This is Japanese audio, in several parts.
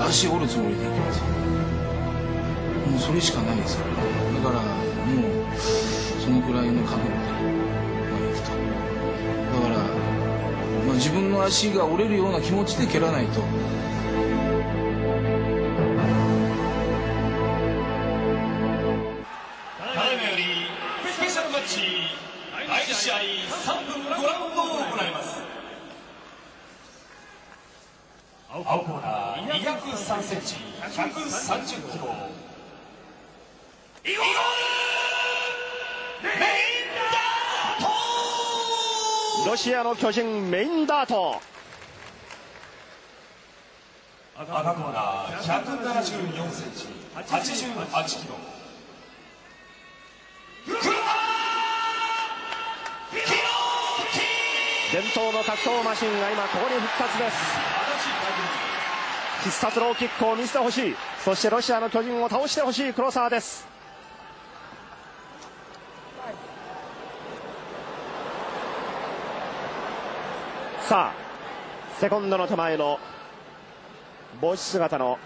足折るつもりでいきますよ。もうそれしかないですから。だからもうそのくらいの覚悟でいくと。だから、自分の足が折れるような気持ちで蹴らないと。 ただいまよりスペシャルマッチ第2試合3分5ラウンドを行います。青コーナー203センチ130キロイゴールメインダート。 ロシアの巨人メインダート。 赤コーナー174センチ88キロ伝統の格闘マシンが今ここに復活です。必殺ローキックを見せてほしい。そしてロシアの巨人を倒してほしい黒沢です。さあセコンドの手前の帽子姿の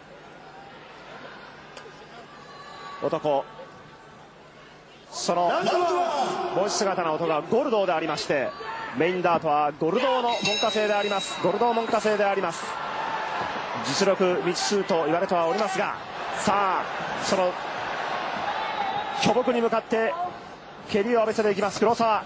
男、その帽子姿の男がゴルドーでありまして、メインダートはゴルドーの門下生であります。ゴルドー門下生であります。実力未知数と言われてはおりますが、さあその巨木に向かって蹴りを浴びせていきます黒沢。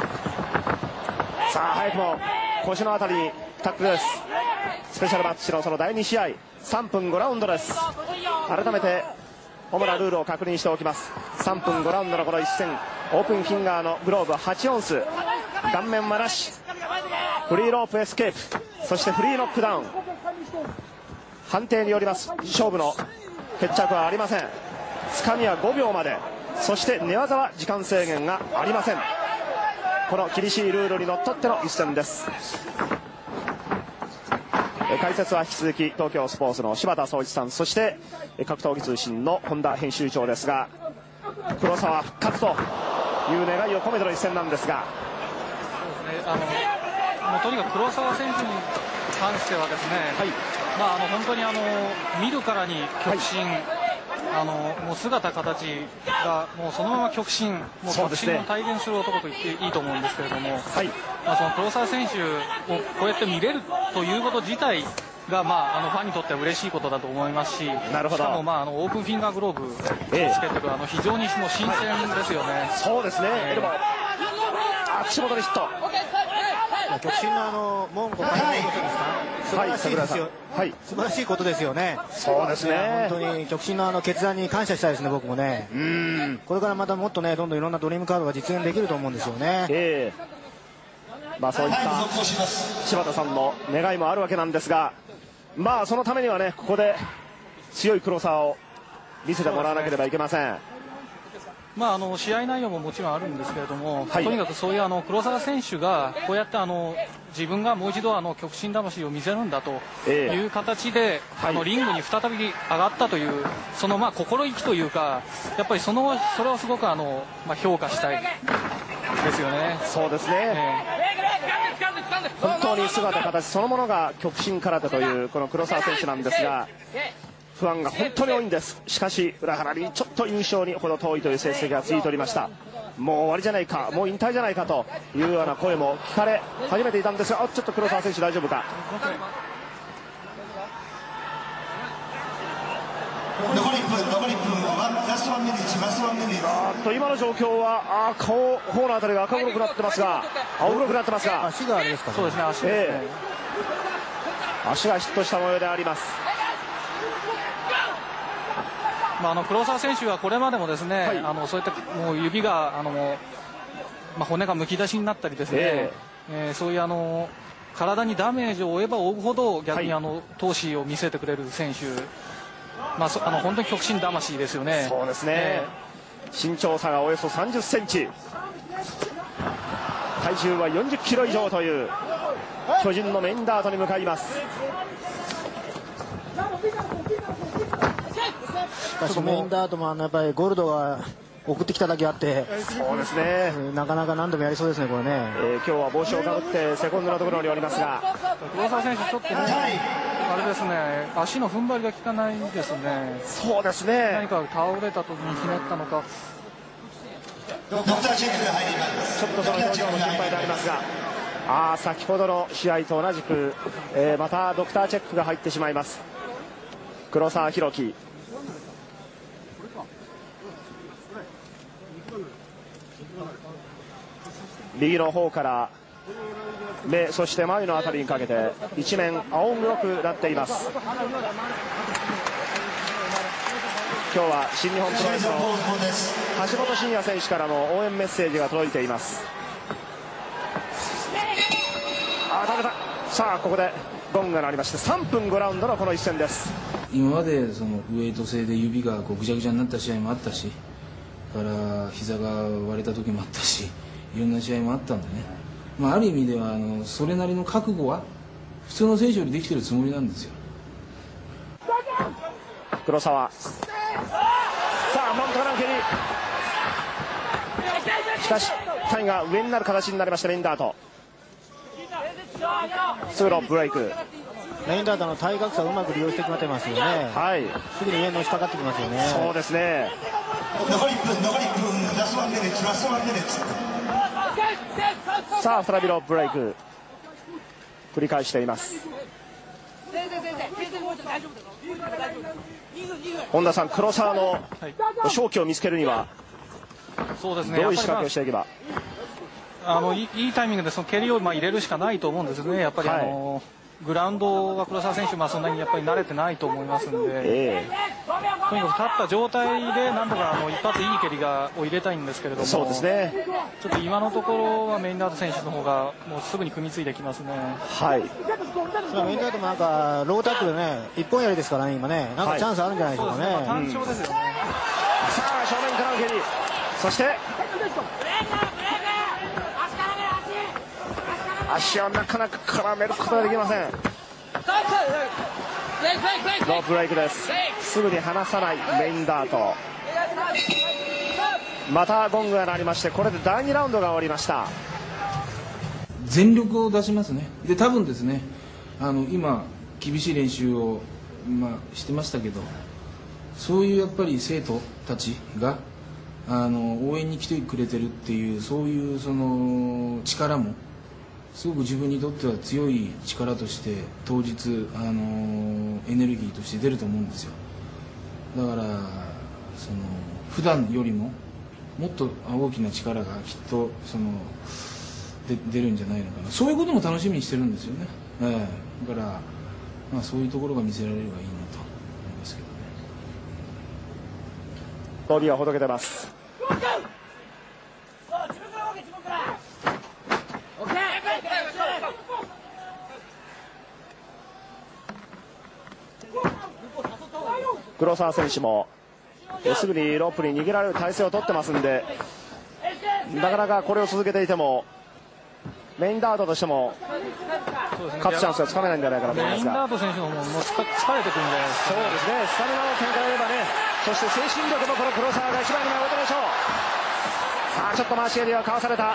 さあ早くも腰のあたりにタックルです。スペシャルマッチのその第2試合3分5ラウンドです。改めて主なルールを確認しておきます。3分5ラウンドのこの一戦、オープンフィンガーのグローブ8オンス、顔面はなし、フリーロープエスケープ、そしてフリーノックダウン、判定によります勝負の決着はありません。つかみは5秒まで、そして寝技は時間制限がありません。この厳しいルールにのっとっての一戦です。解説は引き続き東京スポーツの柴田壮一さん、そして格闘技通信の本田編集長ですが、黒沢復活という願いを込めての一戦なんですが、 そうですね、もうとにかく黒沢選手に関してはですね、はい、本当に見るからに極真、もう姿形がもうそのまま極真、もう極真を体現する男と言っていいと思うんですけれども、はい、その黒沢選手をこうやって見れるということ自体が、ファンにとっては嬉しいことだと思いますし、なるほど、しかも、オープンフィンガーグローブをつけてる、非常にもう新鮮ですよね。そうですね、エルボー、 口元でヒット。 極真の門戸開放ことですか、素晴らしいですよ、はい、素晴らしいことですよね。そうですね、本当に極真の決断に感謝したいですね、僕もね。これからまたもっとね、どんどんいろんなドリームカードが実現できると思うんですよね。 そういった柴田さんの願いもあるわけなんですが、そのためにはね、ここで強い黒沢を見せてもらわなければいけません。 試合内容ももちろんあるんですけれども、とにかくそういう黒沢選手がこうやって自分がもう一度極真魂を見せるんだという形で、リングに再び上がったというその心意気というか、やっぱりそれはすごく評価したいですよね。そうですね、本当に姿形そのものが極真空手というこの黒沢選手なんですが、 不安が本当に多いんです。しかし裏腹にちょっと優勝にほど遠いという成績が続いておりました。もう終わりじゃないか、もう引退じゃないかというような声も聞かれ始めていたんですが、ちょっと黒沢選手大丈夫か。 残り1分、ラストワンミニッツ、ラストワンミニッツ。 今の状況は頬のあたりが赤黒くなってますが、青黒くなってますが、 足があれですかね。 そうですね、足ですね。 足がヒットした模様であります。 黒沢選手はこれまでもですね、そういったもう指が骨がむき出しになったりですね、そういう体にダメージを負えば負うほど逆に闘志を見せてくれる選手、本当に極真魂ですよね。 そうですね、身長差がおよそ30センチ、体重は40キロ以上という巨人のメインダートに向かいます。 メインダートもやっぱりゴールドが送ってきただけあって、 そうですね、 なかなか何度もやりそうですね、これね。 今日は帽子をかぶってセコンドのところにおりますが、 黒沢選手ちょっとね、 あれですね、足の踏ん張りが効かないですね。 そうですね。 何か倒れた時にひねったのか。 ドクターチェックが入ります。 ちょっとその表情も心配でありますが、先ほどの試合と同じく、またドクターチェックが入ってしまいます。黒沢宏樹。右の方から目、そして眉のあたりにかけて一面青黒くなっています。今日は新日本プロレスの橋本真也選手からの応援メッセージが届いています。ダメだ。さあここでゴングが鳴りまして3分5ラウンドのこの一戦です。 今までそのウエイト制で指がぐちゃぐちゃになった試合もあったし、から膝が割れた時もあったし、いろんな試合もあったんでね、ある意味ではそれなりの覚悟は普通の選手よりできてるつもりなんですよ。 黒沢、さあフロントからの蹴り、しかしタイが上になる形になりました。メインダート、ツーロブレイク。 メインダートの体格差をうまく利用してきてますよね。 はい、 すぐに上にのしかかってきますよね。 そうですね。 残り1分、ラストワンミニッツ、ラストワンミニッツ。 さあ再びロープブレイク繰り返しています。本田さん、黒沢の勝機を見つけるにはそうですね、 どういう仕掛けをしていけば、 いいタイミングでその蹴りを入れるしかないと思うんですね。やっぱりグラウンドは黒沢選手、そんなにやっぱり慣れてないと思いますので、とにかく立った状態でなんとか一発いい蹴りを入れたいんですけれども、 そうですね、 ちょっと今のところはメインダート選手の方がもうすぐに組みついてきますね。 はい、 メインダートもなんかロータックルね、一本やりですからね、今ね、なんかチャンスあるんじゃないでしょうかね。 単調ですよね。 さあ正面からの蹴り、そして足をなかなか絡めることができません。ロープブレイクです。すぐに離さないメインダート。またゴングが鳴りまして、これで第2ラウンドが終わりました。 全力を出しますね。で多分ですね、今厳しい練習を、してましたけど、そういうやっぱり生徒たちが応援に来てくれてるっていう、そういうその力もすごく自分にとっては強い力として当日エネルギーとして出ると思うんですよ。だからその普段よりももっと大きな力がきっと出るんじゃないのかな。そういうことも楽しみにしてるんですよね。だからそういうところが見せられればいいなと思いますけどね。 ボディはほどけてます。黒沢選手もすぐにロープに逃げられる体勢を取ってますんで、なかなかこれを続けていてもメインダートとしても勝つチャンスはつかめないんじゃないかなと思いますが、 メインダート選手の方も疲れてくるんじゃないですか。 そうですね、スタミナの展開であればね、そして精神力もこの黒沢が一番に挙げたでしょう。さあちょっと回し蹴りはかわされた。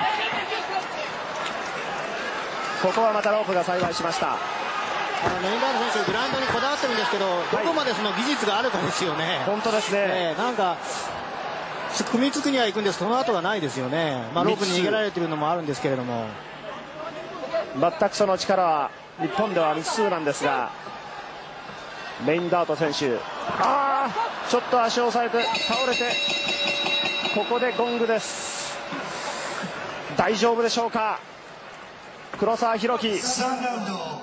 ここはまたロープが幸いしました。 メインダート選手、グラウンドにこだわってるんですけど、どこまでその技術があるかですよね。 本当ですね。 なんか組みつくには行くんです、その後がないですよね。ロープに逃げられているのもあるんですけれども、 全くその力は日本では未知数なんですが、メインダート選手、ちょっと足を押さえて倒れて、ここでゴングです。大丈夫でしょうか、黒沢宏樹。 3ラウンド